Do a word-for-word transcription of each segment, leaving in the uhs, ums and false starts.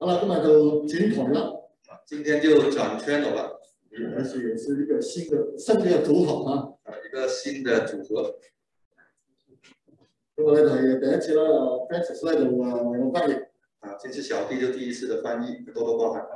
啦，今日就轉台啦。 今天就轉 channel 了。 也是也是一個新的新嘅組合啊。 啊，一個新的組合。 咁我咧就係第一次啦 ，Francis 咧就誒為我翻譯。 啊，這次小弟就第一次的翻譯，多多包涵。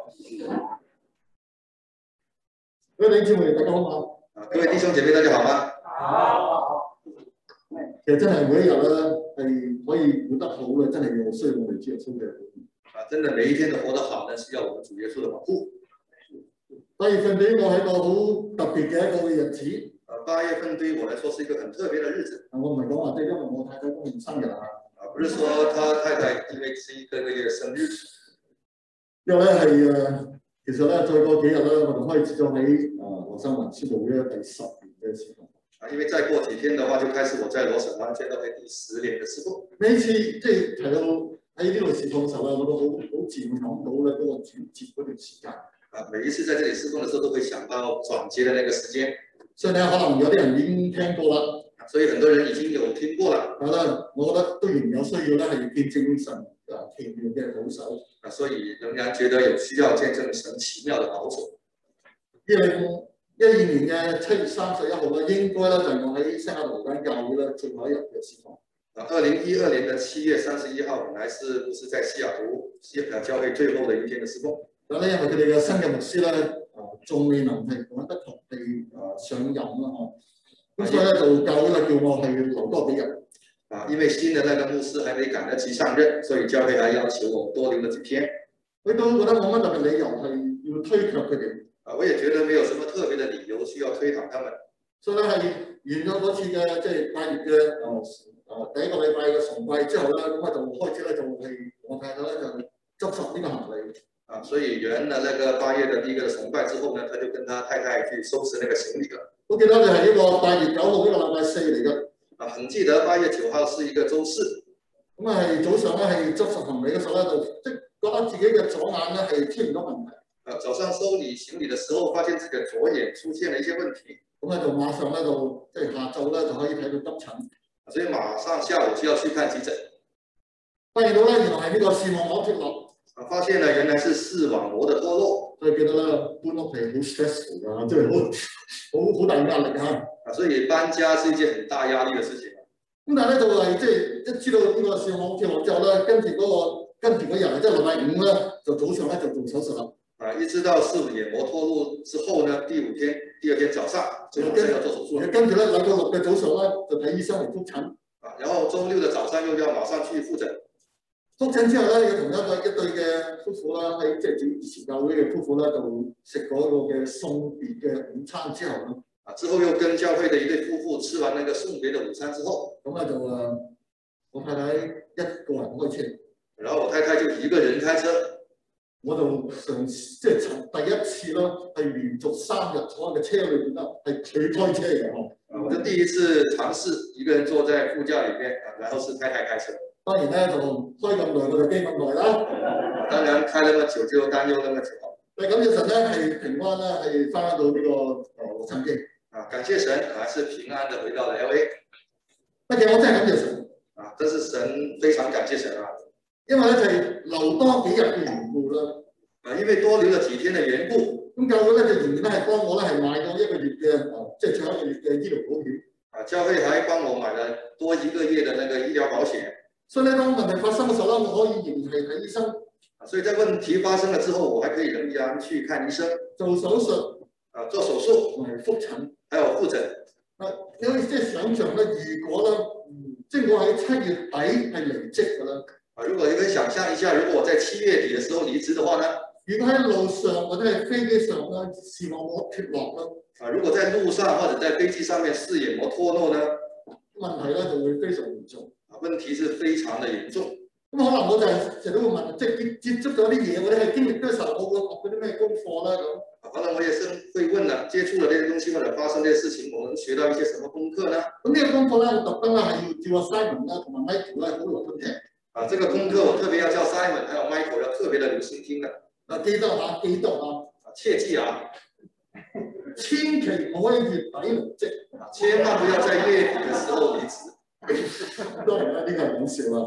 各位弟兄姊妹，大家好嘛？ 啊，各位弟兄姐妹，大家好嗎？ 好。其實真係每一日咧係可以活得好嘅，真係要需要我哋主耶穌嘅。 啊，真的每一天都活得好呢，是要我們主耶穌的保護。 八月份對於我係一個好特別嘅一個日子。 啊，八月份對於我來說是一個很特別的日子。 我唔係講話即係因為我太太今年生日啊。 啊，不是說他太太因為是一個月生日。 因為咧係誒，其實咧再過幾日咧，我就開始咗喺誒羅生文宣道會第十年嘅事奉。 啊，因為再過幾天的話，就開始我在羅省灣宣道會第十年嘅事奉。 每次即係提到喺呢度事奉嘅時候咧，我都好好自然諗到咧嗰個轉接嗰段時間。 啊，每一次在這裡事奉嘅時候，都會想到轉接嘅那個時間。 所以咧，可能有啲人已經聽過啦。 所以很多人已經有聽過了。 係啦，我覺得都仍有需要咧，係見證神啊奇妙嘅保守。 啊，所以仍然覺得有需要見證神奇妙嘅保守。 二零一二年嘅七月三十一號咧，應該咧就係我喺西雅圖間教會咧最後一日嘅事奉。 啊，二零一二年嘅七月三十一號，本來是不是在西雅圖西啊教會最後嘅一天嘅事奉？ 但係咧，因為佢哋嘅新嘅牧師咧，啊仲未能係趕得同地啊上任啦，嗬。咁所以咧就教會咧叫我係留多幾日。 啊，因為新嘅那個牧師還沒趕得及上任，所以教會還要求我多留了幾天。 佢都覺得冇乜特別理由係要推卻佢哋。 啊，我也覺得沒有什麼特別的理由需要推搪他們。 所以咧係完咗嗰次嘅即係八月嘅誒誒第一個禮拜嘅崇拜之後咧，咁我就開始咧就係我太太咧就執拾呢個行李。 啊，所以完了那個八月的第一個崇拜之後呢，他就跟他太太去收拾那個行李了。 我記得就係呢個八月九號呢個禮拜四嚟嘅。 啊，很記得八月九號是一個週四。 咁啊係早上咧係執拾行李嘅時候咧，就即係覺得自己嘅左眼咧係出現咗問題。 啊，早上收理行李嘅時候，發現自己嘅左眼出現了一些問題。 咁咧就馬上咧就即係下晝咧就可以睇到急診。 所以馬上下午就要去看急診。 發現到咧原來係呢個視網膜脫落。 啊，發現呢原來是視網膜嘅脫落。 所以記得咧搬屋係好 stressful 㗎，即係好好好大壓力嚇。 啊，所以搬家是一件很大壓力嘅事情。 咁但係咧就係即係一知道呢個視網膜脫落之後咧，跟住嗰、那個跟住嗰日即係禮拜五咧，就早上咧就做手術啦。 啊，一直到視網膜脫落之後呢，第五天第二天早上就馬上要做手術。 跟住咧禮拜六嘅早上咧就睇醫生嚟覆診。 啊，然後週六嘅早上又要馬上去覆診。 覆診之後咧，要同一個一對嘅夫婦啦，喺即係以前教會嘅夫婦咧，就食嗰個嘅送別嘅午餐之後咧， 啊，之後又跟教會嘅一對夫婦吃完那個送別嘅午餐之後， 咁啊就誒，我太太一個人開車， 然後我太太就一個人開車， 我就嘗試即係第一次啦，係連續三日坐喺個車裏邊啦，係佢開車嘅嗬。 我就第一次嘗試一個人坐在副駕裏面，啊，然後是太太開車。 當然咧就開咁耐，我就驚咁耐啦。 當然開那麼久就擔憂那麼久。 但係感謝神咧係平安啦，係翻到呢個誒洛杉磯。 啊，感謝神，還是平安的回到了 L A。 乜嘢我真係感謝神。 啊，真是神非常感謝神啊！ 因為咧就係留多幾日嘅緣故啦。 啊，因為多留了幾天嘅緣故， 咁教會咧就仍然咧係幫我咧係買咗一個月嘅誒，即係最後一個月嘅醫療保險。 啊，教會還幫我買了多一個月嘅那個醫療保險。 所以咧，當問題發生嘅時候咧，我可以仍然係睇醫生。 啊，所以在問題發生了之後，我還可以仍然去看醫生， 做手術， 啊，做手術， 同埋覆診， 還有覆診。 啊，你可以即係想像咧，如果咧，嗯，即係我喺七月底係離職嘅啦。 啊，如果你可以想象一下，如果我在七月底嘅時候離職嘅話呢？ 如果喺路上或者係飛機上咧，視網膜脫落啦。 啊，如果在路上或者在飛機上面視網膜脫落呢？ 問題咧就會非常嚴重。 啊，問題是非常的嚴重。 咁可能我就係成日都會問，即係接接觸咗啲嘢，或者係經歷嘅時候，我會學嗰啲咩功課咧咁。 可能我也是會問啦，接觸了這些東西或者發生這些事情，我能學到一些什麼功課呢？ 咁呢個功課咧，我特登咧係要叫阿 Simon 啦同埋 Michael 咧好留心聽。 啊，這個功課我特別要叫 Simon 還有 Michael 要特別的留心聽的。 啊，記得啊，記得啊， 切記啊， 千祈唔可以月底離職， 千萬不要在月底嘅時候離職。 當然啦，呢個係講笑啦。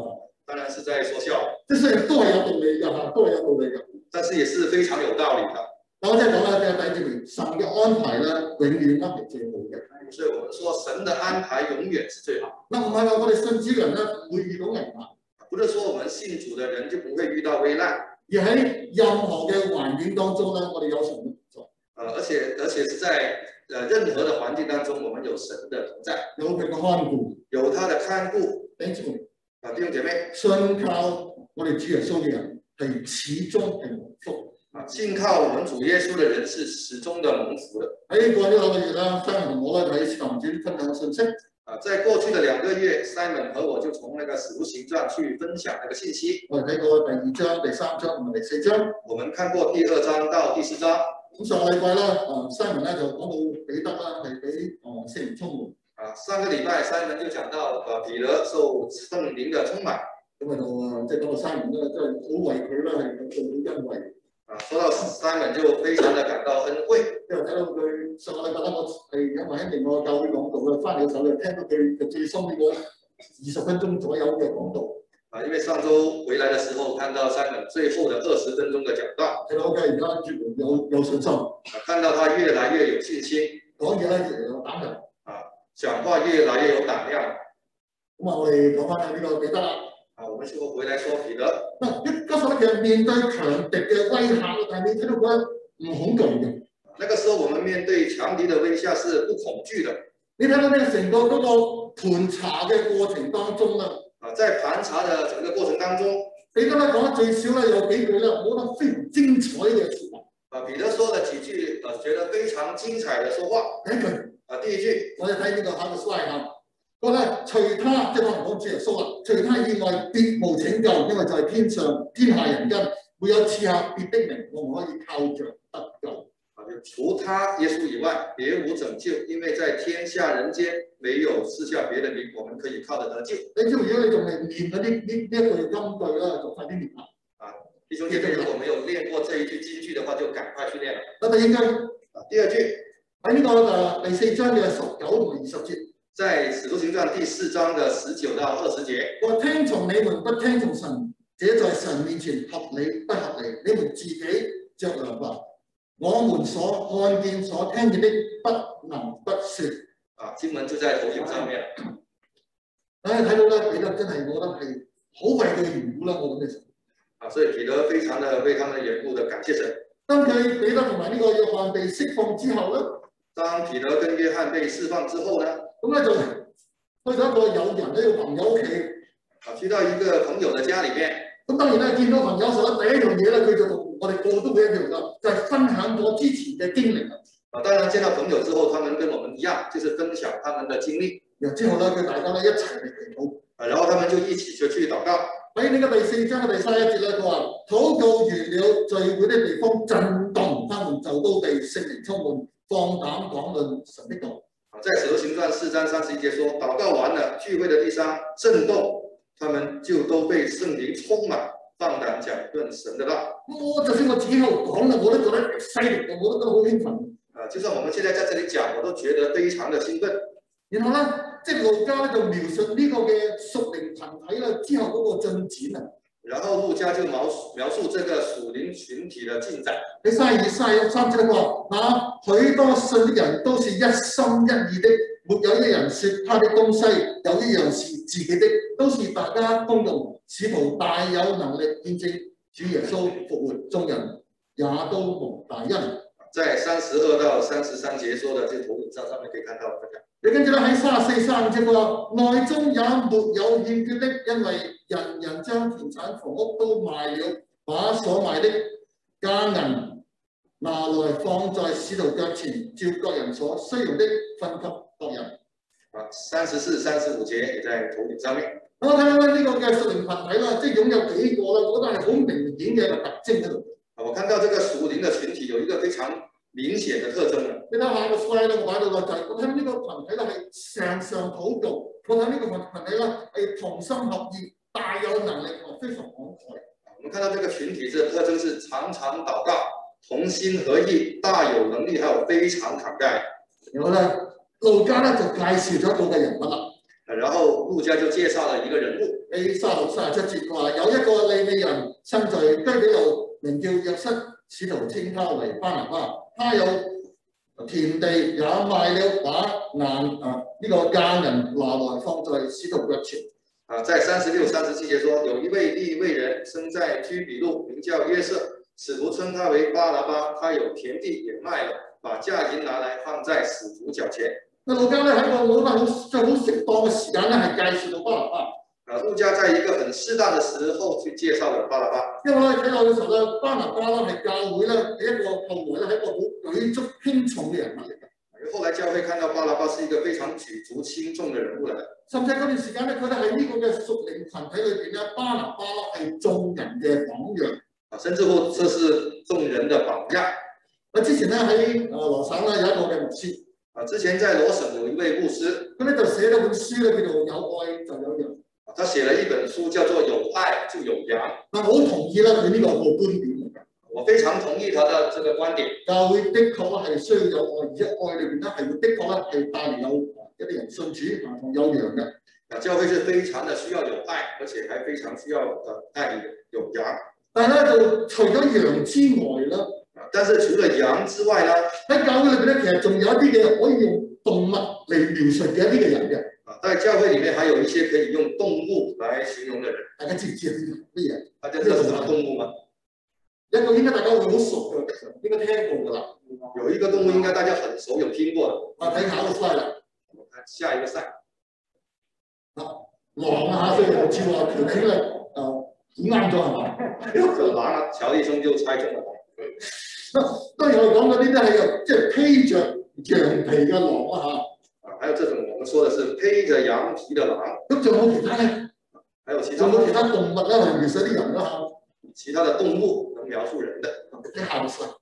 當然是在說笑， 即係雖然都係有道理㗎嚇，都係有道理㗎。 但是也是非常有道理的。 但我真係講啦，嘅弟兄們，神嘅安排咧，永遠都係最好嘅。 所以我們說神的安排永遠是最好。 嗱唔係話我哋信主嘅人咧唔會遇到危難， 不是說我們信主的人就不會遇到危難， 而喺任何嘅環境當中咧，我哋有神嘅同在。 呃，而且而且是在呃任何的環境當中，我們有神的同在， 有佢嘅看顧， 有他的看顧。 弟兄們， 啊，弟兄姐妹， 信靠我哋主耶穌嘅人係始終係蒙福。 啊，信靠我們主耶穌的人是始終的蒙福的。 喺過呢兩個月啦，Simon同我咧喺使徒行傳分享信息。 啊，在過去的兩個月 ，Simon 和我就從那個使徒行傳去分享那個信息。 我哋睇過第二章、第三章同埋第四章。 我們看過第二章到第四章。 咁上個禮拜咧，啊 Simon 咧就講到彼得啦，係俾哦聖靈充滿。啊， 上個禮拜 Simon 就講到，啊彼得受聖靈的充滿。 咁啊就啊，即係講到 Simon 咧，真係好為佢咧係感到欣慰。啊， 說到 Simon 就非常的感到恩惠。 因為睇到佢上個禮拜咧，我係因為喺另外教會講道咧，翻嚟嘅時候咧，聽到佢嘅最深呢個二十分鐘左右嘅講道。 啊，因為上周回來嘅時候，看到 Simon 最後的二十分鐘嘅講道。 睇到佢而家越嚟有有信心。 啊，看到他越來越有信心。 講嘢咧越嚟有膽量。 啊，講話越來越有膽量。 咁啊，我哋講翻呢個彼得啦。 啊，我們說回來說彼得。 嗱，一嗰時咧，其實面對強敵嘅威嚇，但係你睇到佢唔恐懼嘅。 那個時候，我們面對強敵的威嚇是不恐懼的。 你睇到呢成個嗰個盤查嘅過程當中啦。 啊，在盤查嘅整個過程當中， 彼得咧講得最少咧有幾句咧，我覺得非常精彩嘅説話。 啊，彼得說了幾句，啊，覺得非常精彩嘅說話。 第一句， 啊，第一句， 我哋睇呢個下個 slide 啊。佢咧除他，即係可能講主耶穌啦，除他以外別無拯救，因為就係天上天下人間沒有賜下別的名，我們可以靠着得救。 啊，就除他耶穌以外，別無拯救，因為在天下人間沒有賜下別的名，我們可以靠着得救。你知唔知如果你仲係練嗰啲呢呢一句金句啦，就快啲練啦。啊，弟兄姐妹，如果沒有練過這一句金句的話，就趕快去練啦。 嗱，第二句， 啊，第二句喺呢個誒第四章嘅十九同埋二十節。在使徒行傳第四章的十九到二十節， 我聽從你們不聽從神，這在神面前合理不合理？你們自己酌量吧。我們所看見、所聽見的，不能不說。啊，經文就在投影上面。唉，睇到咧，彼得真係，我覺得係好為佢緣故啦，我覺得。 啊，所以彼得非常的為他們的緣故的感謝神。 當佢彼得同埋呢個約翰被釋放之後咧， 當彼得跟約翰被釋放之後呢？ 咁咧就去咗一個友人呢個朋友屋企， 啊，去到一個朋友嘅家裏面。 咁當然咧，見到朋友時候第一樣嘢咧，佢就同我哋個個都會一樣噶，就係、是、分享我之前嘅經歷。 啊，當然見到朋友之後，他們跟我們一樣，就是分享他們的經歷。 然之後咧，佢大家咧一齊嚟祈禱。 啊，然後他們就一起就去禱告。 喺呢個第四章嘅第三一節咧，佢話禱告完了，聚會的地方震動，他們就都被聖靈充滿，放膽講論神的道。 在使徒行傳四章三十一節說，禱告完了，聚會的地上震動，他們就都被聖靈充滿，放膽講論神的道。我就算我自己喺度講啦，我都覺得犀利，我都覺得好興奮。 啊，就算我們現在在這裡講，我都覺得非常的興奮。 然後咧，即係路加咧就描述呢個嘅屬靈群體啦，之後嗰個進展啊。 然後路加就描描述這個屬靈群體的進展。 喺三二三三節話，那許多信的人都是一心一意的，沒有一人說他的東西有一樣是自己的，都是大家公用，使徒大有能力見證主耶穌復活，眾人也都蒙大恩。 在三十二到三十三節說的，這個投影上上面可以看到。 你跟住咧喺三十四、三十五節話，內中也沒有欠缺的，因為人人將田產房屋都賣了，把所賣的價銀拿來放在使徒腳前，照各人所需用的分給各人。 啊，三十四、三十五節也在投影上面。 我睇到咧呢個嘅屬靈群體啦，即係擁有幾個啦，我覺得係好明顯嘅一個特徵喺度。 我看到這個屬靈的群體有一個非常明顯的特徵啊！ 你睇下個 slide 咧，我擺到個就係我睇呢個群體咧係常常禱告，我睇呢個群群體咧係同心合意，大有能力同非常慷慨。 我們看到這個群體，這個特徵是常常禱告、同心合意、大有能力，還有非常慷慨。然後咧，路加咧就介紹咗一個嘅人物啦。 然後路加就介紹了一個人物。 喺三十六、三十七節話，有一個利未人生在居比路，名叫約瑟，使徒稱他為巴拿巴。他有田地，也賣了，把難啊呢、這個價銀拿來放在使徒腳前。 啊，在三十六、三十七節說，有一位利未人生在居比路，名叫約瑟，使徒稱他為巴拿巴。他有田地，也賣了，把價銀拿來放在使徒腳前。 那路加咧喺個冇乜好最好適當嘅時間咧，係介紹到巴拿巴。 啊，路加在一個很適當嘅時候去介紹咗巴拿巴。 因為我哋睇落嘅時候咧，巴拿巴咧係教會咧係一個後來咧係一個好舉足輕重嘅人物嚟嘅。 後來教會看到巴拿巴是一個非常舉足輕重嘅人物嚟嘅。 甚至嗰段時間咧，佢哋喺呢個嘅屬靈群體裏邊咧，巴拿巴咧係眾人嘅榜樣。 啊，甚至乎這是眾人嘅榜樣。 我之前咧喺誒羅省咧有一個嘅牧師。 啊，之前在羅省有一位牧師， 佢咧就寫咗本書咧，叫做《有愛就有羊》。 他寫了一本書，叫做《有愛就有羊》。 但我好同意啦，佢呢個個觀點。 我非常同意他的這個觀點。 教會的確係需要有愛，而且愛裏邊咧係會的確咧係帶嚟有一啲人信主啊同有羊嘅。 啊，教會是非常的需要有愛，而且還非常需要誒帶嚟有羊。 但係咧就除咗羊之外啦。 但是除了羊之外呢， 喺教會裏邊咧，其實仲有一啲嘅可以用動物嚟描述嘅一啲嘅人嘅。啊， 在教會裡面還有一些可以用動物來形容嘅人。 大家知唔知係乜嘢？ 大家知道係什麼動物嗎？ 一個應該大家會好熟嘅，應該聽過㗎啦。 有一個動物應該大家很熟，有聽過的。 啊，睇下個 slide 啦。 我看下一個 slide。 啊，狼啊，所以我知話條領咧，誒估啱咗係嘛？ 就狼啊，喬醫生就猜中了。 當然我講嗰啲都係即係披着羊皮嘅狼啊嚇。 啊，還有這種我們說的是披着羊皮的狼。 咁仲有其他咧？ 還有其他？ 仲有其他動物咧嚟描述啲人啦嚇。 其他的動物能描述人的。 睇下個 slide。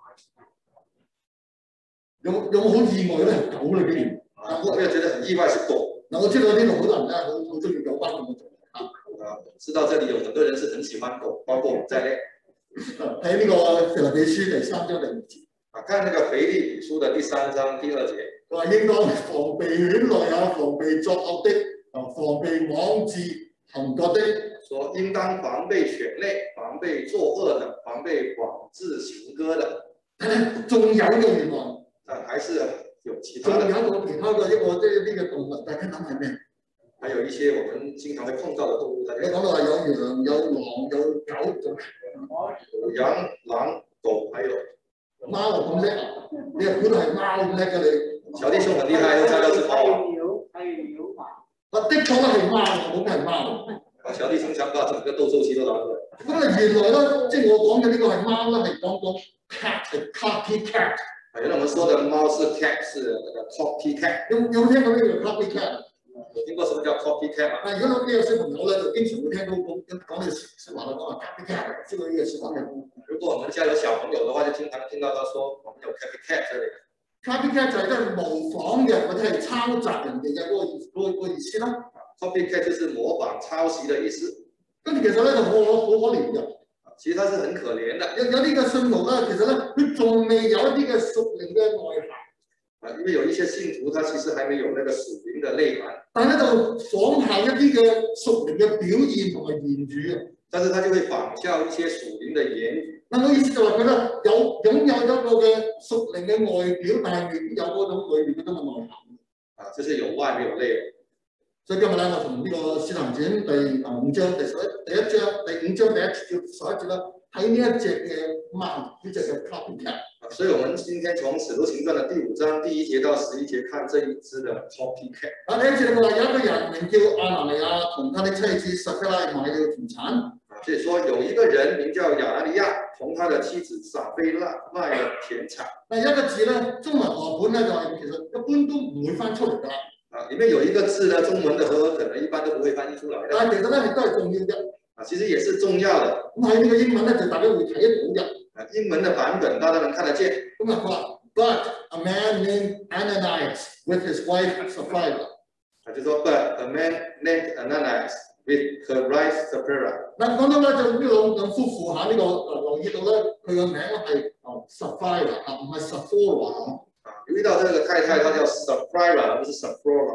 有有冇好意外咧？係狗嚟嘅。 啊，我又覺得很意外是狗。 嗱，我知道呢度好多人咧，好好中意狗班咁嘅種嚇。 啊，知道這裡有很多人是很喜歡狗，包括我在內。 睇呢個腓立比書第三章第二節。啊， 看那個腓立比書的第三章第二節。 佢話應當防備犬類啊，防備作惡的，啊，防備妄自行惡的。 說應當防備犬類，防備作惡的，防備妄自行割的。 仲有嘅原來。 但還是有其他的。 仲有一個其他嘅一個即係呢個動物，大家諗係咩？ 還有一些我們經常會碰到的動物。大家講到話有羊、有狼、有狗，仲有羊、狼、狗，還有貓咁叻，你又估到係貓咁叻嘅你？ 小弟兄很厲害，都猜到是貓。 係鳥，係鳥嘛？ 啊，的確咧係貓，咁係貓。 啊，小弟兄想把整個鬥獸棋都拿出來。 咁啊，原來咧，即係我講嘅呢個係貓咧，係講講 cat 係 copycat。 原來我們說的貓是 cat，是那個 copycat。 有有冇聽過呢個 copycat？ 有聽過什麼叫 copycat 嘛？ 但係如果屋企有小朋友咧，就經常會聽到講講呢個説話啦，講話 copycat，知道呢個説話嘅。 如果我們家有小朋友的話，就經常聽到他說我們有 copycat 之類的。 copycat 就係即係模仿嘅，或者係抄襲人哋嘅嗰個意嗰個嗰個意思啦。 copycat 就是模仿抄襲嘅意思。跟住其實咧就好可好可憐嘅。 其實他是很可憐的。 有有啲嘅信徒咧，其實咧佢仲未有一啲嘅屬靈嘅內涵。 啊，因為有一些信徒，他其實還沒有那個屬靈嘅內涵。 但係咧就仿效一啲嘅屬靈嘅表現同埋言語啊。但是他就會仿效一些屬靈嘅言語。嗱，我意思就話佢咧有擁有一個嘅屬靈嘅外表，但係未必有嗰種裏面嗰種嘅內涵。 啊，就是有外沒有內。 所以今日咧，我從呢個《使徒行傳》第啊五章第十一第一章第五章第一節至十一節啦，睇呢一隻嘅貓，呢隻嘅 copycat。 所以，我們今天從《使徒行傳》的第五章第一節到十一節看這一支的 copycat。啊，第一節話有一個人名叫亞拿尼亞，同他的妻子撒非拉買了田產。啊，即係說有一個人名叫亞拿尼亞，同他的妻子撒非拉賣了田產。嗱，一個字咧，中文和本咧就係其實一般都唔會翻出嚟㗎啦。啊，裡面有一個字呢，中文的和合可能一般都不會翻譯出來的。但係其實咧，亦都係重要嘅。啊，其實也是重要的。咁喺呢個英文咧，就大家會睇得到嘅。啊，英文的版本大家能看得見。咁啊，佢話 ，But a man named Ananias with his wife Sapphira。啊，就說 But a man named Ananias with her wife Sapphira。嗱，講到咧就呢兩兩夫婦嚇呢個誒留意到咧，佢個名係啊 Sapphira 啊，唔係 Sapphira。啊，留意到這個太太，她叫 Sapphira，不是 Sapphira。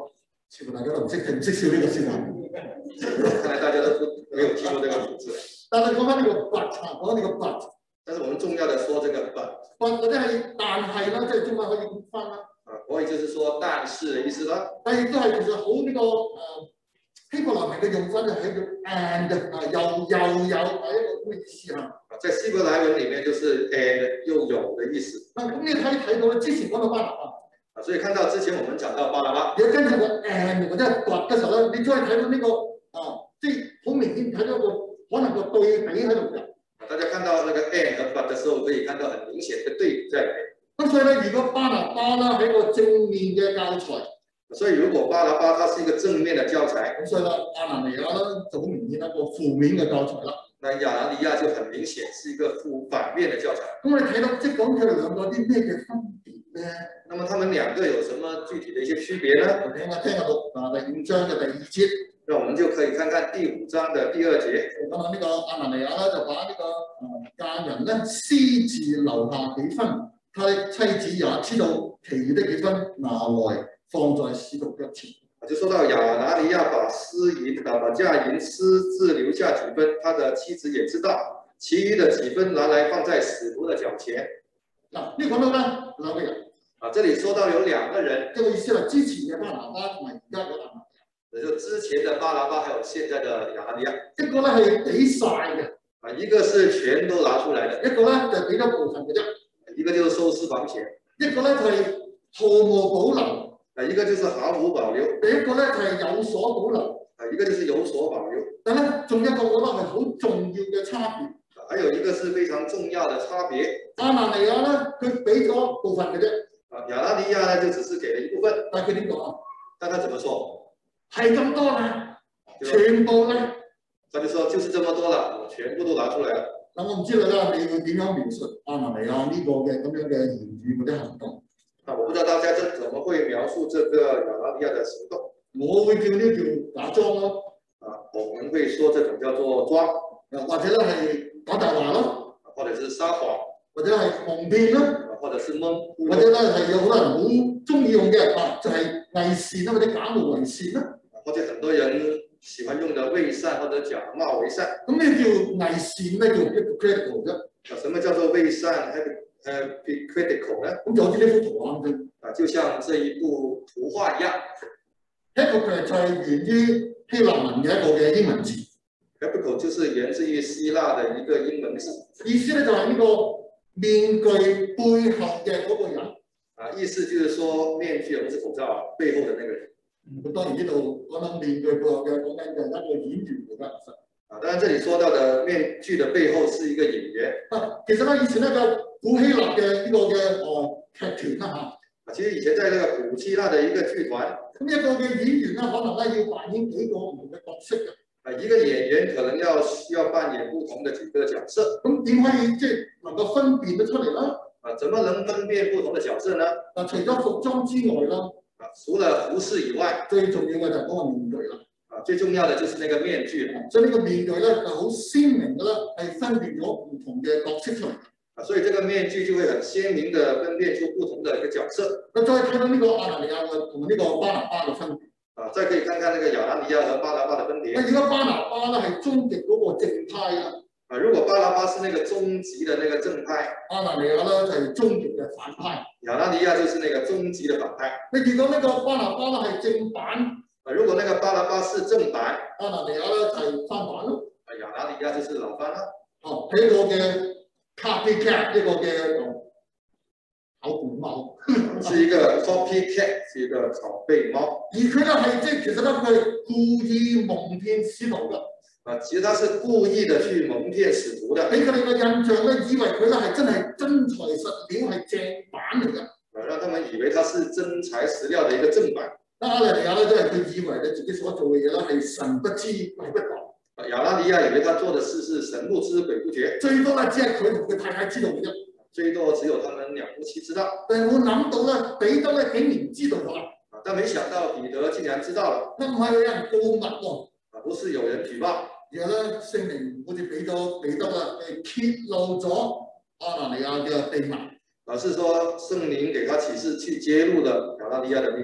似乎大家都唔識聽，唔識笑呢個説話。 看來大家都不沒有聽過這個名字。 但係講翻呢個 but 啊，講呢個 but。 但是我們重要的說這個 but。 but 或者係但係啦，即係中文可以咁翻啦。 啊，可以就是說但是的意思啦。 但係亦都係其實好呢、這個誒、呃、希伯來文嘅用法就係叫 and 啊，又又有係一個咁嘅意思啊。 在希伯來文裡面就是 and 又有的意思。嗱， 咁你可以睇到咧，之前講到巴拿巴。 啊，所以看到之前我們講到巴拿巴。 如果跟住個 and 或者係 but 嘅時候咧，你再睇到呢、這個啊，即係好明顯睇到個可能個對比喺度嘅。 大家看到那個 and 和 but 嘅時候，可以看到很明顯嘅對比在裡面。 咁所以咧，如果巴拿巴啦係一個正面嘅教材， 所以如果巴拿巴它是一個正面嘅教材， 咁所以咧亞拿尼亞咧就好明顯一個負面嘅教材啦。 那亞拿尼亞就很明顯是一個負反面嘅教材。 咁我哋睇到即係講佢哋兩個啲咩嘅分別咧？ 那麼他們兩個有什麼具體的一些區別呢？ 我聽下聽下讀啊第五章嘅第二節， 那我們就可以看看第五章嘅第二節。 咁啊呢個亞拿尼亞咧就把呢個誒嫁人咧私自留下幾分。他的妻子也知道其餘的幾分拿來放在使徒腳前。 就說到亞拿尼亞把私銀啊把嫁銀私自留下幾分，他的妻子也知道，其餘的幾分拿來放在使徒的腳前。 嗱，呢講到咧兩個人。 啊，這裡說到有兩個人， 即係意思係之前嘅巴拿巴同埋而家嘅亞拿尼亞。 也就之前嘅巴拿巴，還有現在嘅亞拿尼亞。 一個咧係俾晒嘅， 啊，一個是全都拿出來嘅， 一個咧就俾咗部分嘅啫。 一個就是收私房錢， 一個咧就係毫無保留， 啊，一個就是毫無保留， 第一個咧就係有所保留， 啊，一個就是有所保留。 但係咧仲有一個我覺得係好重要嘅差別， 還有一個是非常重要的差別。亞拿尼亞咧佢俾咗部分嘅啫， 啊，亞拿尼亞咧就只是給了一部分， 但係佢點講啊？ 但他怎麼說？ 係咁多啦，全部咧， 他就說就是這麼多啦，我全部都拿出來了。 嗱，我唔知道啦，你會點樣描述亞拿尼亞呢個嘅咁樣嘅言語或者行動？ 啊，我不知道大家怎怎麼會描述這個亞拿尼亞的行動。 我會叫呢叫假裝咯。 啊，我們會說這種叫做裝， 或者咧係講大話咯， 或者是撒謊， 或者係蒙騙咯， 或者是蒙， 或者咧係有好多人好中意用嘅啊，就係偽善啦，或者假冒偽善啦， 或者很多人喜歡用的偽善或者假冒偽善。 咁咩叫偽善咧？叫 hypocritical 啫。 啊，什麼叫做偽善 hypocritical 呢？ 咁就好似呢幅圖畫咁。 啊，就像這一幅圖畫一樣。 hypocrite 就係源於希臘文嘅一個嘅英文字。 hypocritical 就是源自於希臘嘅一個英文字。 意思咧就係呢個面具背後嘅嗰個人。 啊，意思就是說面具，不是口罩背後的那個人。 咁當然呢度講緊面具背後嘅講緊就係一個演員嚟㗎。 啊，當然這裡說到的面具的背後是一個演員。 啊，其實咧以前咧個古希臘嘅呢個嘅誒劇團啦嚇。 啊，其實以前在那個古希臘的一個劇團， 咁一個嘅演員咧，可能咧要扮演幾個唔同嘅角色嘅。 啊，一個演員可能要需要扮演不同的幾個角色。 咁點可以即係能夠分辨得出嚟啦？ 啊，怎麼能分辨不同的角色呢？ 嗱，除咗服裝之外啦， 啊，除了服飾以外， 最重要嘅就係嗰個面具啦。 啊，最重要的就是那個面具啦。 所以呢個面具咧就好鮮明嘅啦，係分辨咗唔同嘅角色出嚟。 啊，所以這個面具就會很鮮明地分辨出不同的一個角色。 嗱，再睇到呢個亞拿尼亞嘅同埋呢個巴拿巴嘅分別。 啊，再可以看看呢個亞拿尼亞和巴拿巴嘅分別。 嗱，如果巴拿巴咧係終極嗰個正派啦。 啊，如果巴拿巴是那個終極的那個正派， 亞拿尼亞咧就係終極嘅反派。 亞拿尼亞就是那個終極的反派。 你如果呢個巴拿巴咧係正版， 啊，如果那個巴拿巴是正版， 亞拿尼亞咧就係翻版咯。 啊，亞拿尼亞就是老翻啦。 哦，係一個嘅 copycat 一個嘅考古貓， 是一個 copycat， 是一個拷貝貓。 而佢咧係即係其實咧佢係故意蒙騙使徒嘅。 啊，其實他是故意的去蒙騙使徒的。 俾佢哋嘅印象咧，以為佢咧係真係真材實料係正版嚟嘅。 啊，讓他們以為他是真材實料的一個正版。 亞拿尼亞咧都係佢以為咧自己所做嘅嘢咧係神不知鬼不覺。 啊，亞拿尼亞以為他做的事是神不知鬼不覺。 最多咧只係佢同佢太太知道嘅啫。 最多只有他們兩夫妻知道。 但係我諗到咧，彼得咧竟然知道咗。 啊，但沒想到彼得竟然知道了。 唔係有人告密喎。 啊，不是有人舉報。 然後咧，聖靈好似俾咗彼得啦，係揭露咗亞拿尼亞嘅秘密。 啊，是說聖靈給他啟示去揭露了亞拿尼亞的秘密。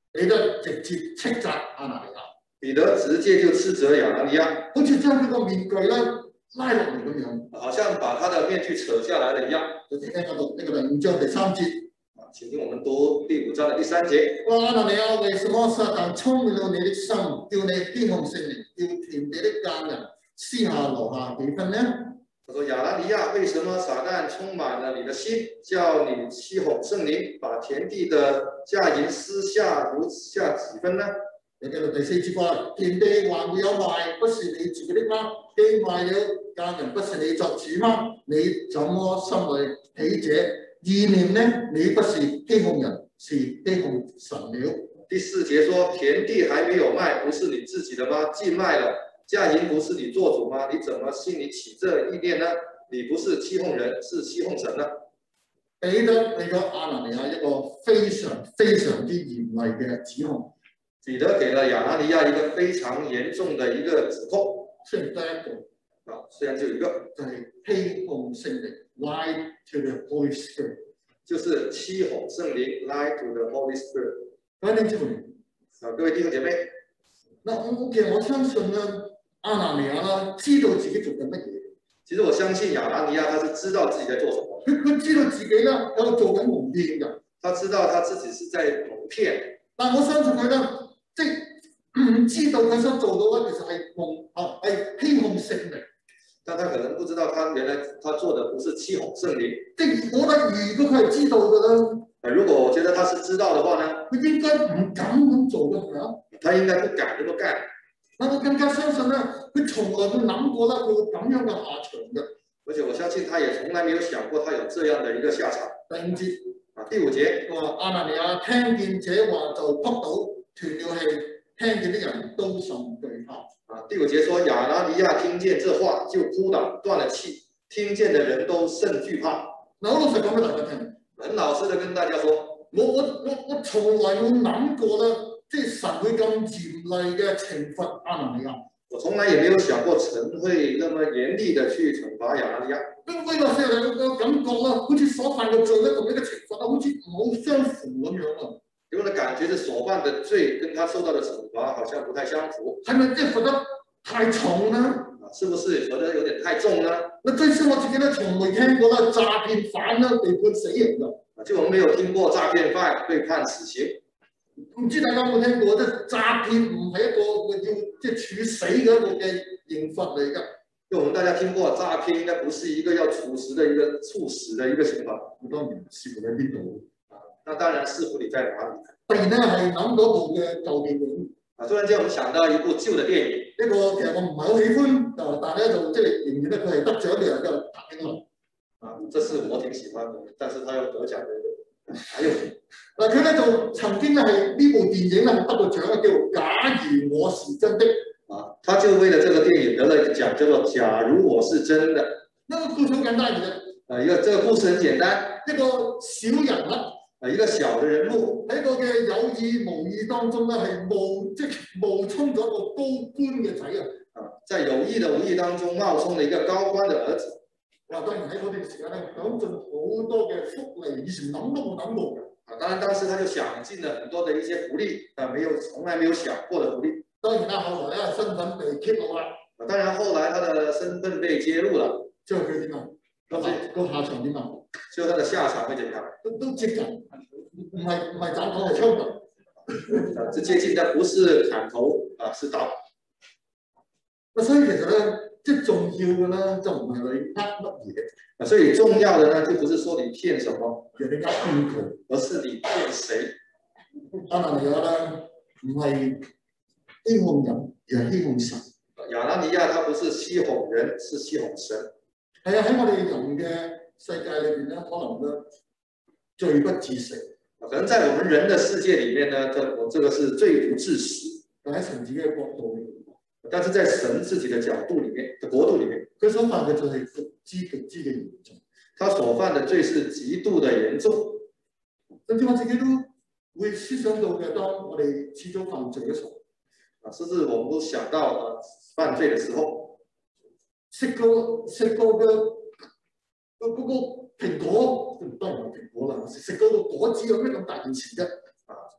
彼得直接斥責亞拿尼亞， 彼得直接就斥責亞拿尼亞， 好似將佢個面具咧拉落嚟咁樣， 好像把他的面具扯下來了一樣。 就聽嗰度呢個第五章第三節。 請聽我們讀第五章的第三節。 亞拿尼亞，為什麼撒旦充滿了你的心，叫你偏行聖靈，叫田地的耕人私下留下幾分呢？ 他說：亞拿尼亞，為什麼撒旦充滿了你的心，叫你欺哄聖靈，把田地的價銀私下留下幾分呢？ 你睇到第四節話，田地還沒有賣，不是你自己的嗎？既賣了，耕人不是你作主嗎？你怎麼心裏起這意念呢？你不是欺哄人，是欺哄神了。 第四節說，田地還沒有賣，不是你自己的嗎？既賣了，價銀不是你做主嗎？你怎麼心裏起這意念呢？你不是欺哄人，是欺哄神呢？ 彼得俾咗亞拿尼亞一個非常非常之嚴厲嘅指控。 彼得給了亞拿尼亞一個非常嚴重的一個指控。 雖然得一個， 啊，雖然只有一個， 就係欺哄聖靈 ，lie to the Holy Spirit， 就是欺哄聖靈 ，lie to the Holy Spirit。 各位弟兄姊妹， 啊，各位弟兄姐妹， 嗱，我其實我相信咧，亞拿尼亞啦，知道自己做緊乜嘢。 其實我相信亞拿尼亞他是知道自己在做什麼。 佢佢知道自己咧喺度做緊蒙騙嘅， 他知道他自己是在蒙騙。但我相信佢咧，即係唔知道佢想做到咧，其實係蒙啊係欺哄聖靈。 但他可能不知道，他原來他做的不是欺哄聖靈。 即係我覺得，如果佢係知道嘅咧， 如果我覺得他是知道的話呢， 佢應該唔敢咁做嘅，係咪啊？ 他應該不敢咁樣幹。 但我更加相信咧，佢從來冇諗過咧，佢會咁樣嘅下場嘅。 而且我相信他也從來沒有想過他有這樣的一個下場。 第五節啊，第五節話亞拿尼亞聽見這話就撲倒斷了氣，聽見的人都甚懼怕。 啊，第五節說亞拿尼亞聽見這話就撲倒斷了氣，聽見的人都甚懼怕。 嗱，我老實講俾大家聽， 很老實的跟大家說， 我我我我從來冇諗過咧，即係神會咁嚴厲嘅懲罰亞拿尼亞。 我從來也沒有想過神會那麼嚴厲的去懲罰亞拿尼亞。 因為我成日個感覺啦，好似所犯嘅罪咧同呢個懲罰啊，好似唔好相符咁樣啊。 給我的感覺是所犯的罪跟他受到的懲罰好像不太相符。 係咪即係罰得太重呢？ 是不是罰得有點太重呢？ 那最少我自己咧從未聽過啦，詐騙犯啦被判死刑㗎。 就我們沒有聽過詐騙犯被判死刑。 唔知大家有冇聽過？即係詐騙唔係一個要即係處死嘅一個嘅刑罰嚟㗎。 因為我們大家聽過詐騙應該不是一個要處死的一個處死的一個刑罰。 咁當然視乎喺邊度啊？那當然視乎你在哪裡。 突然咧係諗到部嘅舊電影。啊， 突然間我們想到一部舊嘅電影。 呢個其實我唔係好喜歡，但係咧就即係仍然咧佢係得獎嘅一個拍片咯。 啊，這是我挺喜歡嘅，但是他有得獎嘅。還有嗱，佢咧就曾經咧係呢部電影咧係得到獎嘅，叫做《假如我是真的》。 啊，他就為了這個電影得了一個獎，叫做《假如我是真的》。 呢個故事好簡單嘅啫。 啊，一個這個故事很簡單， 一個小人物， 啊，一個小嘅人物喺個嘅有意無意當中咧係冒即係冒充咗一個高官嘅仔啊！ 啊，在有意的無意當中冒充了一個高官嘅兒子。 嗱，當然喺嗰段時間咧，享盡好多嘅福利，以前諗都冇諗過嘅。 啊，當然當時他就享盡了很多的一些福利，啊，沒有從來沒有想過的福利。 當然啦，後來咧身份被揭露啦。 啊，當然後來他的身份被揭露了， 之後佢點啊？個下個下場點啊？ 最後他的下場會點樣？ 都都接近，唔係唔係斬頭係槍頭。 啊，這接近的不是砍頭啊，是刀。 所以其實咧，即係重要嘅咧，就唔係你呃乜嘢。 啊，所以重要的呢，就不是說你騙什麼， 而你呃邊個， 而是你騙誰。 亞拿尼亞咧，唔係欺哄人，而係欺哄神。 亞拿尼亞他不是欺哄人，是欺哄神。 係啊，喺我哋人嘅世界裏邊咧，可能咧罪不至死。 可能在我們人的世界裡面呢，這我這個是罪不至死。 但喺神自己嘅角度， 但是在神自己的角度裡面的國度裡面， 佢所犯嘅罪係極之極之嘅嚴重。 他所犯的罪是極度的嚴重。 甚至我自己都會思想到嘅，當我哋始終犯罪嘅時候， 啊，甚至我們都想到啊，犯罪嘅時候， 食個食個嘅嗰嗰個蘋果，當然係蘋果啦，食食嗰個果子有咩咁大件事啫？ 啊，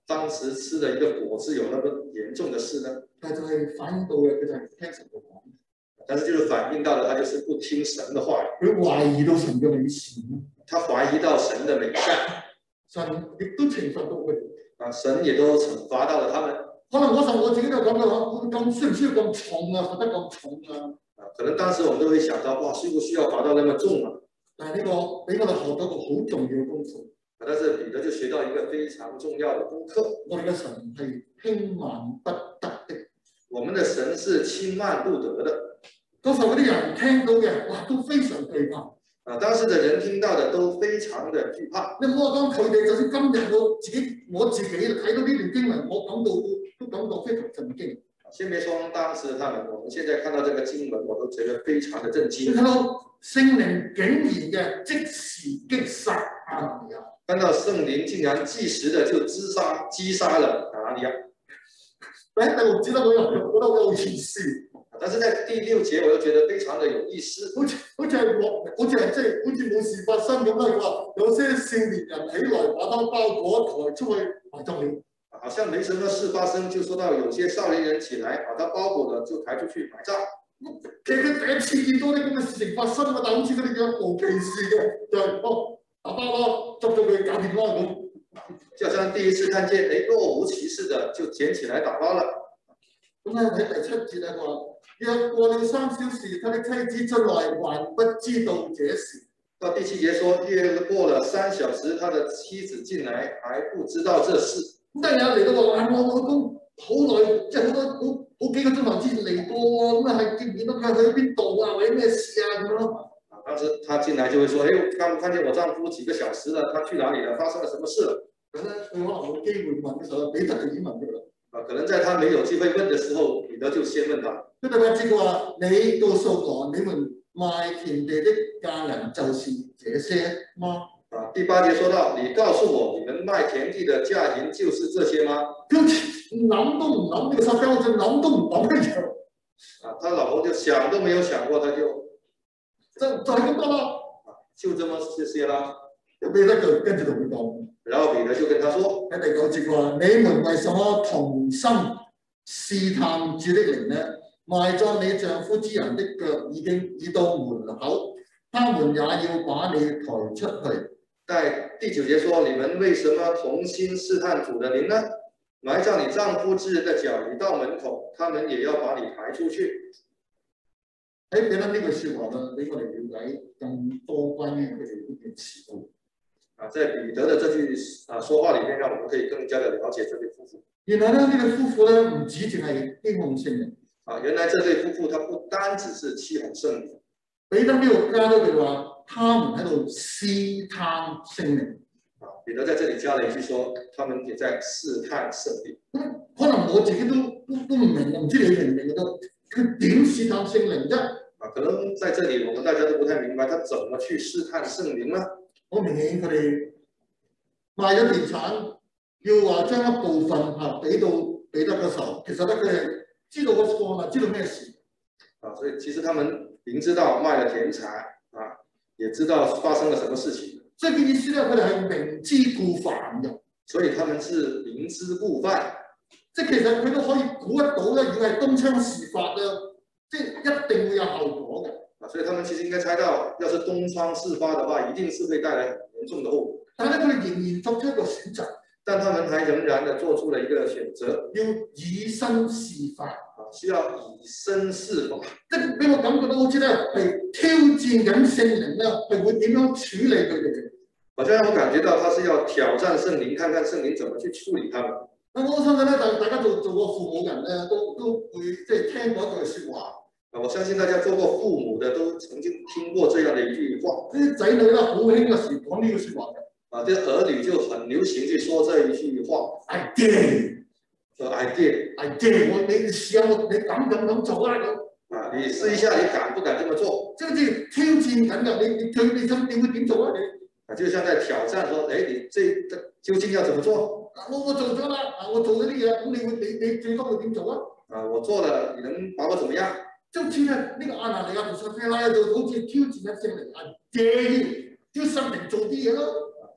當時吃了一個果子有那麼嚴重的事呢？ 但就係反映到嘅，佢就係聽神嘅講。 但是就是反映到了，他就是不聽神的話。 佢懷疑到神嘅美善。 他懷疑到神的美善。 神亦都懲罰到佢哋。 啊，神也都懲罰到了他們。 可能嗰時候我自己都咁嘅話，咁需唔需要咁重啊？罰得咁重啊？啊， 可能當時我們都會想到，哇，需不需要罰到那麼重啊？ 但係呢個俾我哋學到一個好重要嘅功課。 但是彼得就學到一個非常重要的功課。 我哋嘅神係輕慢不得的。 我們的神是輕慢不得的。 嗰時候嗰啲人聽到嘅，哇，都非常懼怕。 啊，當時的人聽到的都非常的懼怕。 你唔好講佢哋，就算今日我自己我自己睇到呢段經文，我感到都感到非常震驚。 先別說當時他們，我們現在看到這個經文，我都覺得非常的震驚。 你睇到聖靈竟然嘅即時擊殺亞拿尼亞。 看到聖靈竟然即時的就擊殺擊殺了亞拿尼亞。 第一第六節我又覺得好有意思。 但是在第六節我又覺得非常的有意思， 好似好似係我，好似係即係好似冇事發生咁啦。佢話有些少年人起來把他包裹抬出去埋葬了， 好像沒什麼事發生，就說到有些少年人起來把他包裹了就抬出去埋葬。 其實佢第一次見到呢咁嘅事情發生啊，但好似佢哋樣無其事嘅，就係哦打包咯，執咗佢搞掂啦咁。 就好像第一次看見，誒若無其事的就撿起來打包了。 咁咧喺第七節咧話。約過了三小時，他的妻子出來，還不知道這事。 到第七節說，約過了三小時，他的妻子進來，還不知道這事。 咁當然嚟到話，我老公好耐，即係好多好好幾個鐘頭之前嚟過喎，咁啊係見唔見到佢去邊度啊，或者咩事啊咁咯。啊， 當時他進來就會說，誒，看唔看見我丈夫幾個小時了？他去哪裡了？發生了什麼事了？ 咁咧，佢可能冇機會問嘅時候，彼得就已經問佢啦。 啊，可能在他沒有機會問的時候，彼得就先問他。 佢第八節話：你告訴我，你們賣田地的價銀就是這些嗎？ 啊，第八節說到，你告訴我，你們賣田地的價銀就是這些嗎？ 佢諗都唔諗，呢個撒迦好似諗都唔諗一樣。 啊，他老婆就想都沒有想過，他就就就係咁多啦。 啊，就這麼這些啦。 彼得就跟住同佢講。 然後彼得就跟他說： 喺第九節話，你們為什麼同心試探主的靈呢？賣葬你丈夫之人的腳已經已到門口，他們也要把你抬出去。 在第九節說：你們為什麼同心試探主的靈呢？埋葬你丈夫之人的腳已到門口，他們也要把你抬出去。 喺彼得呢句説話呢，俾我哋了解更多關於佢哋呢件事故。 啊，在彼得的這句啊說話裡面，讓我們可以更加的了解這對夫婦。 原來呢，呢對夫婦咧唔止淨係欺哄聖靈。 啊，原來這對夫婦，他不單只是欺哄聖靈。 彼得呢度加多句話，他們喺度試探聖靈。 啊，彼得在這裡加了一句說，他們也在試探聖靈。 可能我自己都都都唔明，我唔知你明唔明都，佢點試探聖靈啫？ 啊，可能在這裡我們大家都不太明白，他怎麼去試探聖靈呢？ 好明顯，佢哋賣咗田產，要話將一部分嚇俾到彼得嘅時候，其實咧佢係知道個錯啦，知道咩事。 啊，所以其實他們明知道賣了田產，啊，也知道發生了什麼事情。所以嘅意思咧，佢哋係明知故犯嘅。所以他們是明知故犯， 即係其實佢都可以估得到咧，如果係東窗事發咧，即係一定會有後果嘅。 啊，所以他們其實應該猜到，要是東窗事發的話，一定是會帶來很嚴重的後果。 但係咧，佢哋仍然作出一個選擇， 但他們還仍然的做出了一個選擇， 要以身試法， 啊，需要以身試法。 即係俾我感覺到好似咧係挑戰緊聖靈咧，係會點樣處理佢哋。 好像我感覺到他是要挑戰聖靈，看看聖靈怎麼去處理他們。 我相信咧，大大家做做過父母人咧，都都會即係聽過一句説話。 我相信大家做過父母的都曾經聽過這樣的一句話。 啲仔女咧好興嘅時講呢句説話嘅。 啊，啲兒女就很流行去說這一句話。 I dare， 說 I dare，I dare，我你試下我，你敢唔敢咁做啊？ 啊，你試一下，你敢不敢這麼做？ 即係好似挑戰緊㗎，你你最你想點會點做啊？你啊，就像在挑戰說，誒，你這究竟要怎麼做？ 我我做咗啦，啊，我做咗啲嘢，咁你會你你最多會點做啊？ 啊，我做了，你能把我怎麼樣？ 就好似咧，呢個亞拿尼亞同撒非拉就好似挑戰緊聖靈，I dare you，叫聖靈做啲嘢咯。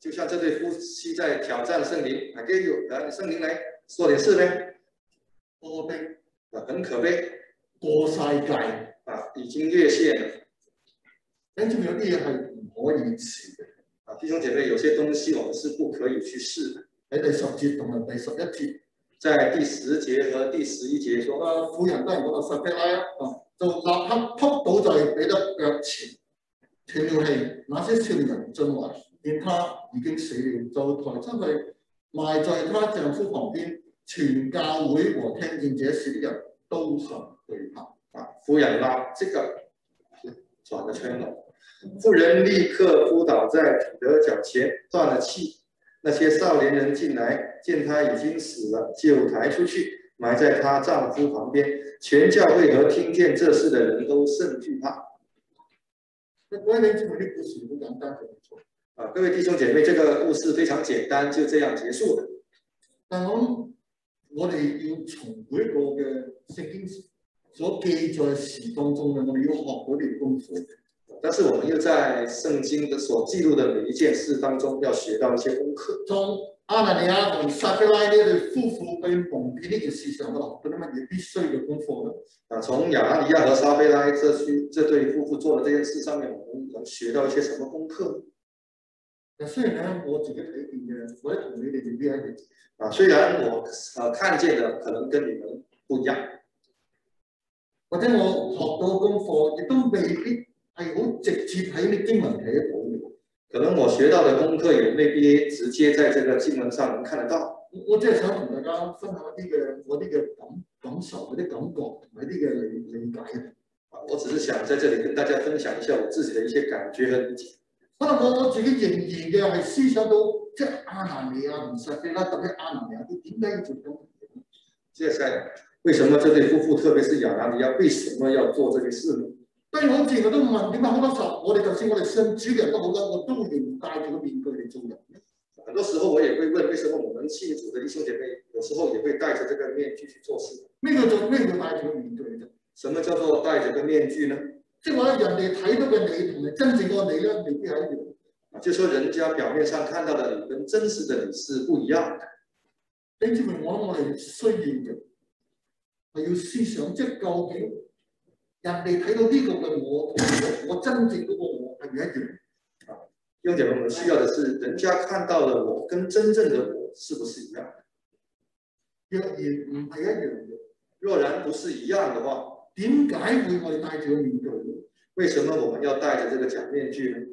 就像這對夫妻在挑戰聖靈，還給有啊聖靈來說點事呢？ 多逼啊，很可悲， 過晒界啊，已經越線了。 跟住有啲嘢係唔可以試嘅。 啊，弟兄姐妹，有些東西我們是不可以去試的。 喺第十節同埋第十一節， 在第十節和第十一節說， 啊，婦人都係講到撒非拉啊，就立刻撲倒在彼得腳前，斷了氣。那些少年人進來，見他已經死了，就抬出去埋在他丈夫旁邊。全教會和聽見這事的人都甚懼怕。 啊，婦人立即嘅轉咗圈了。婦人立刻撲倒在彼得腳前，斷了氣。那些少年人進來，見他已經死了，就抬出去，埋在他丈夫旁邊。全教會和聽見這事的人都甚懼怕。 各位弟兄姐妹，故事好簡單就冇錯。 啊，各位弟兄姐妹，這個故事非常簡單，就這樣結束了。 但我我哋要從每一個嘅聖經所記載事當中咧，我哋要學嗰啲功課。 但是我們又在聖經的所記錄的每一件事當中，要學到一些功課。從亞拿尼亞同撒非拉呢對夫婦去蒙騙呢件事上，我學到啲乜嘢必須嘅功課咧？啊，從亞拿尼亞和撒非拉這區這對夫婦做的這件事上面，我們能學到一些什麼功課？ 嗱，雖然咧我自己睇見嘅，或者同你哋未必一樣。 啊，雖然我呃看見的可能跟你們不一樣， 或者我學到功課亦都未必係好直接喺啲經文睇得到嘅。 可能我學到的功課也未必直接在這個經文上能看得到。 我即係想同大家分享一啲嘅我啲嘅感感受、嗰啲感覺同埋一啲嘅理理解。 啊，我只是想在這裡跟大家分享一下我自己的一些感覺和理解。 可能我我自己仍然嘅係思想到，即係亞拿尼亞同撒非拉，特別亞拿尼亞，佢點解要做咁嘅嘢？ 接下來，為什麼這對夫婦，特別是亞拿尼亞，為什麼要做這件事呢？ 當然我自然都問，點解好多時候我哋就算我哋信主嘅人都好多，我都仍然戴住個面具嚟做人咧？ 很多時候我也會問，為什麼我們信主的弟兄姐妹，有時候也會戴着這個面具去做事？ 咩叫做咩叫戴住個面具啫？ 什麼叫做戴着個面具呢？ 即係話人哋睇到嘅你同埋真正個你咧，未必係一樣。 啊，就說人家表面上看到的你跟真實的你是不一樣的。 弟兄姊妹，我諗我哋需要嘅係要思想，即係究竟人哋睇到呢個嘅我，同我真正嗰個我係咪一樣？ 啊，弟兄姐妹，我們需要的是人家看到的我跟真正的我是不是一樣的？ 若然唔係一樣嘅， 若然不是一樣的話， 點解會我哋戴住個面具咧？ 為什麼我們要戴着這個假面具呢？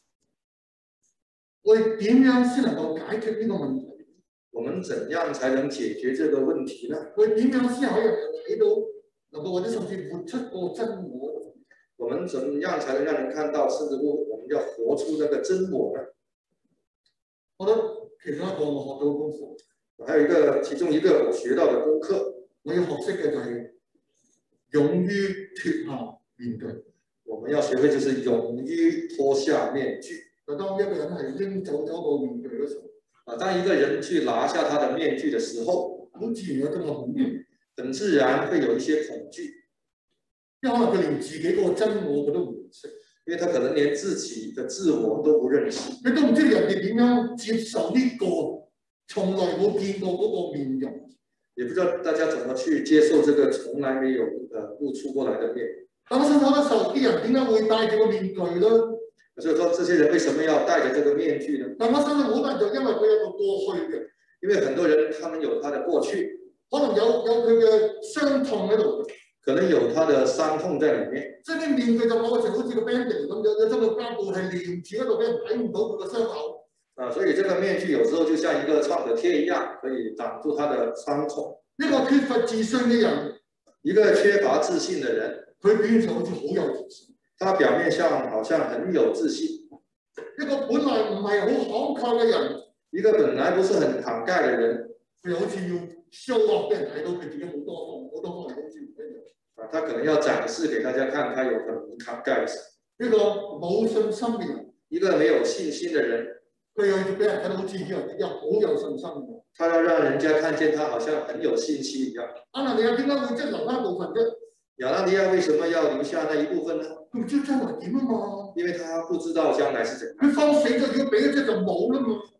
我哋點樣先能夠解決呢個問題？ 我們怎樣才能解決這個問題呢？ 我哋點樣先可以睇到，能夠或者甚至活出個真我？ 我們怎樣才能讓人看到，甚至乎我們要活出那個真我呢？ 我覺得其中一個我學到嘅功課， 還有一個其中一個我學到嘅功課， 我要學識嘅就係勇於脫下面具。 我們要學會就是勇於脫下面具。 就當一個人係拎走咗個面具嘅時候， 啊，當一個人去拿下他的面具的時候， 好自然有種嘅恐懼， 很自然會有一些恐懼， 因為可能佢連自己嗰個真我佢都唔認識， 因為他可能連自己的自我都不認識， 你都唔知人哋點樣接受呢個從來冇見過嗰個面容， 也不知道大家怎麼去接受這個從來沒有呃露出過來的面容。 但我想好多時候啲人點解會戴住個面具咧？ 所以說，這些人為什麼要戴着這個面具呢？ 但我相信好多人就因為佢有個過去嘅， 因為很多人他們有他的過去， 可能有有佢嘅傷痛喺度， 可能有他的傷痛在裡面。 即係啲面具就某個程度好似個 bandage 咁樣，有將個膠布係連住喺度，俾人睇唔到佢個傷口。 啊，所以這個面具有時候就像一個創可貼一樣，可以擋住他的傷痛。 一個缺乏自信嘅人， 一個缺乏自信的人， 佢表現上好似好有自信。 他表面上好像很有自信。 一個本來唔係好慷慨嘅人， 一個本來不是很慷慨嘅人， 佢好似要 show off 俾人睇到佢自己好多方好多方面好似唔一樣。 啊，他可能要展示給大家看，他有很慷慨。 一個冇信心嘅人， 一個沒有信心嘅人， 佢又要俾人睇到好似以為自己好有信心嘅。 他要讓人家看見他好像很有信心一樣。 亞拿尼亞點解會即係留翻部分啫？ 亞拿尼亞為什麼要留下那一部分呢？ 佢唔知將來點啊嘛， 因為他不知道將來是怎樣。 佢放死咗，如果俾咗即就冇啦嘛。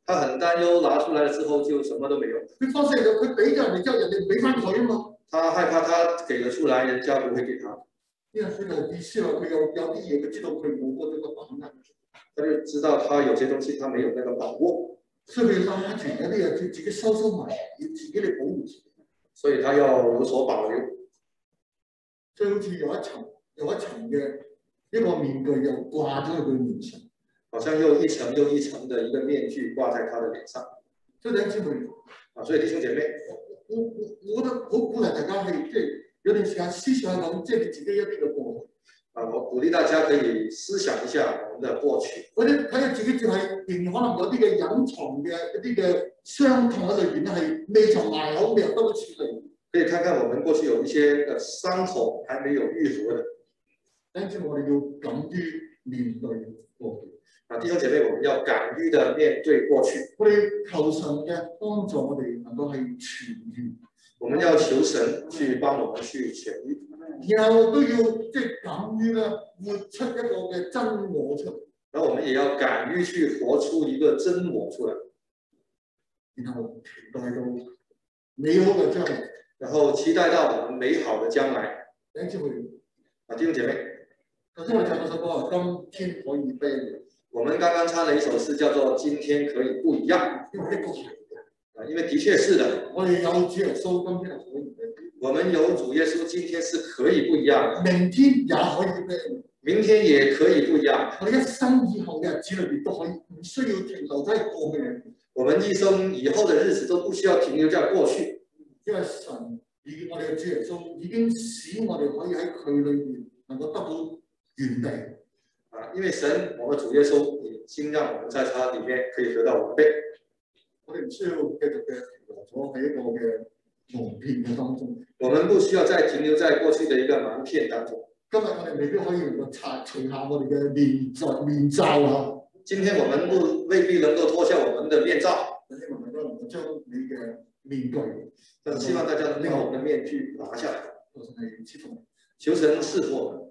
擔憂拿出來了之後就什麼都沒有。 佢放棄咗，佢俾咗人哋之後，人哋唔俾翻佢啊嘛。他害怕他給了出來，人家不會給他。 因為佢就意思啦，佢有有啲嘢佢知道佢冇嗰種嘅把握， 他就知道他有些東西他沒有那個把握， 所以佢要拉住有啲嘢佢自己收收埋，要自己嚟保護自己。 所以他要有所保留。 所以好似有一層有一層嘅一個面具又掛咗喺佢面上， 好像又一層又一層嘅一個面具掛在他的臉上。 所以弟兄姊妹， 啊，所以弟兄姐妹， 我我我覺得好鼓勵大家係即係有段時間思想下講，即係自己一啲嘅過去。啊， 我鼓勵大家可以思想一下我們的過去， 或者睇下自己就係仍然可能有啲嘅隱藏嘅一啲嘅傷痛喺裏邊咧，係未曾埋口，未有得到處理。 可以看看我們過去有一些嘅傷口還沒有愈合的。 因此我哋要敢於面對過去。 啊，弟兄姐妹，我們要敢於的面對過去。 我哋求神嘅幫助，我哋能夠係痊愈。 我們要求神去幫我們去痊愈。 然後都要即係敢於咧活出一個嘅真我出嚟。 然後我們也要敢於去活出一個真我出來。 然後期待到美好嘅將來。 然後期待到我們美好的將來。 弟兄姊妹， 啊，弟兄姐妹， 頭先我哋唱嗰首歌啊，今天可以不一樣。 我們剛剛唱了一首詩，叫做《今天可以不一樣》。 因為的確係啊，因為的確是的。 我哋有主耶穌，今天係可以不一樣。 我們有主耶穌，今天是可以不一樣。 明天也可以不一樣。 明天也可以不一樣。 我哋一生以後嘅日子裏邊都可以，唔需要停留喺過去。 我們一生以後的日子都不需要停留在過去。 因為神以我哋嘅主耶穌已經使我哋可以喺佢裏邊能夠得到原地。 啊，因為神，我們主耶穌已經讓我們在他裡面可以得到完備。 我哋唔需要繼續嘅停留咗喺一個嘅蒙騙嘅當中。 我們不需要再停留在過去的一個盲騙當中。 今日我哋未必可以能夠拆除下我哋嘅面罩面罩啊！ 今天我們不未必能夠脫下我們的面罩。 希望大家能夠將你嘅面具， 但希望大家能把我們的面具拿下來。求神賜福我們。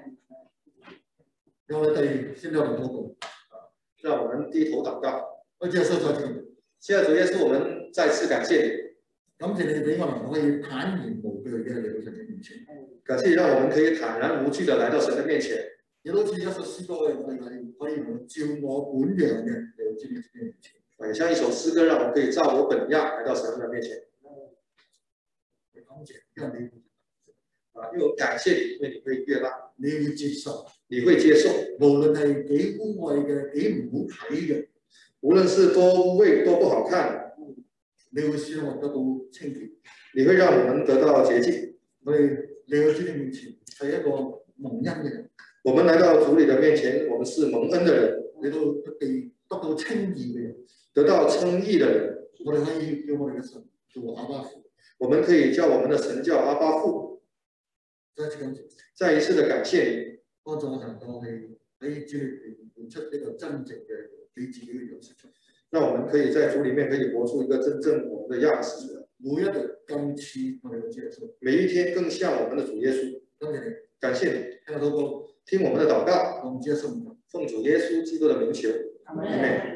讓我哋先嚟禱告， 讓我們低頭禱告。 我接受咗你。 現在主耶穌，我們再次感謝你。 感謝你俾我能可以坦然無懼嘅嚟到神嘅面前。 感謝讓我們可以坦然無懼的來到神的面前。 亦都似一首詩歌，我哋係可以照我本樣嘅嚟到神嘅面前。 也像一首詩歌，讓我們可以照我本樣來到神的面前。 感謝，因為你啊，因為我感謝你，因為你會悅納， 你會接受， 你會接受， 無論係幾污穢嘅、幾唔好睇嘅， 無論是多污穢、多不好看， 你會使我得到清潔， 你會讓我們得到潔淨。 我哋嚟到主你面前係一個蒙恩嘅人， 我們來到主你的面前，我們是蒙恩的人， 你都被得到稱義嘅人， 得到稱義的人， 我哋可以叫我哋嘅神做阿爸父， 我們可以叫我們的神叫阿爸父。 再一次感謝， 再一次的感謝你， 幫助我能夠係喺主裏邊活出呢個真正嘅你自己嘅樣式出嚟。 讓我們可以在主裏面可以活出一個真正我們的樣式出來。 每一日更似我哋嘅主耶穌， 每一天更像我們的主耶穌。 感謝你， 感謝你， 聽我禱告， 聽我們的禱告， 奉主耶穌， 奉主耶穌基督的名求，阿們。